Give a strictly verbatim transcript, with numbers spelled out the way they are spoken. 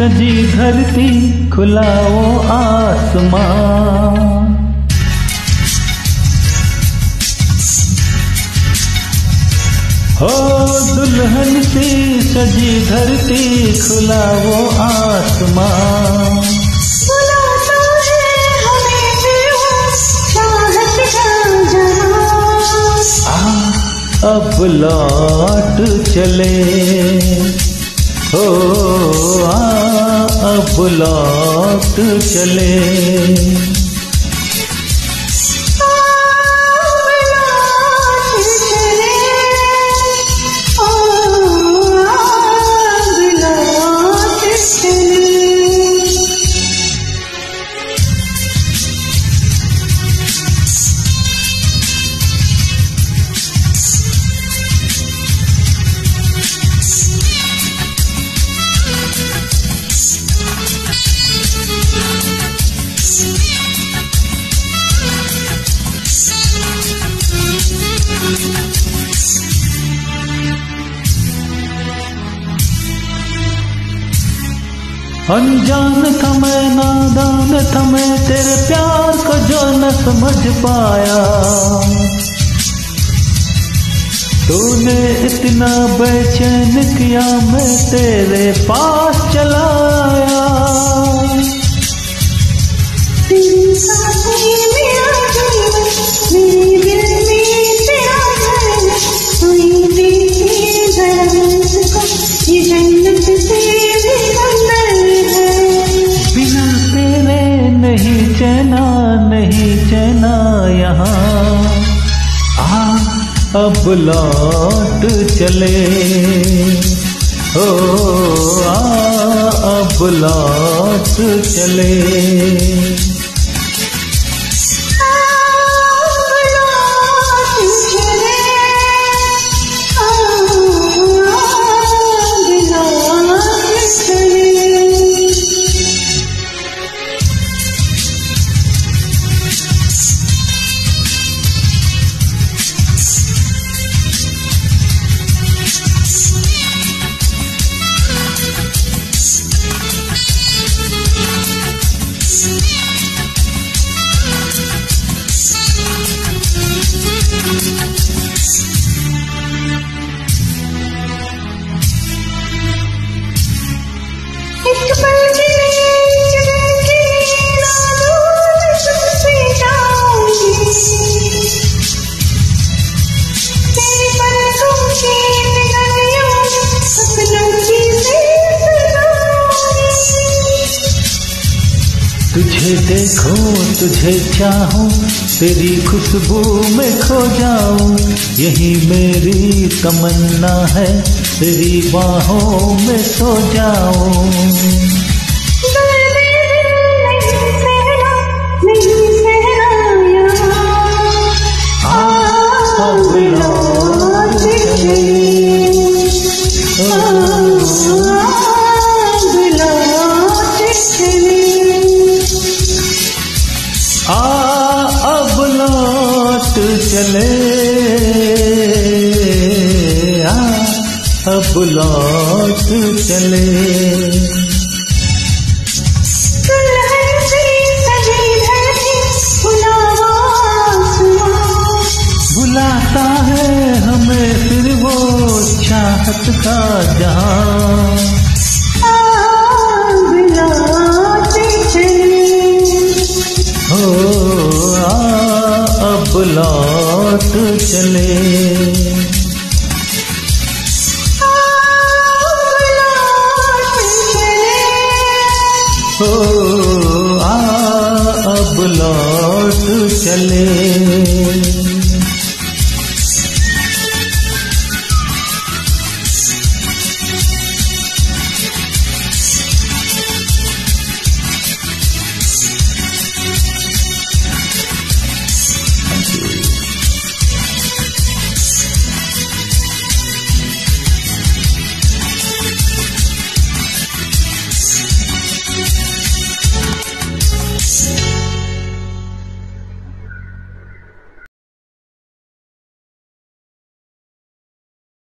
सजी धरती खुला वो आसमां, हो दुल्हन सी सजी धरती खुला वो आसमां, बुलाता है हमें फिर वो चाहत का जहां। अब लौट चले हो आ, अब लौट चले। अनजान था मैं, नादान था मैं, तेरे प्यार को जो न समझ पाया। तूने इतना बेचैन किया, मैं तेरे पास चला आया। तेरी सांसें मेरा जीवन, मेरे दिल में तेरा घर, कोई देखे जरा मुझको, ये जन्नत से भी सुंदर है। बिना तेरे नहीं चैना, नहीं चैना यहाँ। आ अब लौट चले हो आ, अब लौट चले। एक पल के लिए, एक के लिए ना दूर तुमसे जाऊंगी, तेरी पलकों की गलियों में सपनों की सैर करूंगी। तुझे देखूं, तुझे चाहूं, तेरी खुशबू में खो जाऊं, यही मेरी तमन्ना है, तेरी बाहों में सो जाऊं। दर्द नहीं सहना, नहीं सहना यहाँ। अब लौट चले, अब लौट चले। आ अब लौट चले, आ अब लौट चले। दुल्हन सी सजी धरती खुला वो आसमां, बुलाता है हमें फिर वो चाहत का जहां। अब लौट चले, हो आ, अब लौट चले। हो आ, अब लौट चले।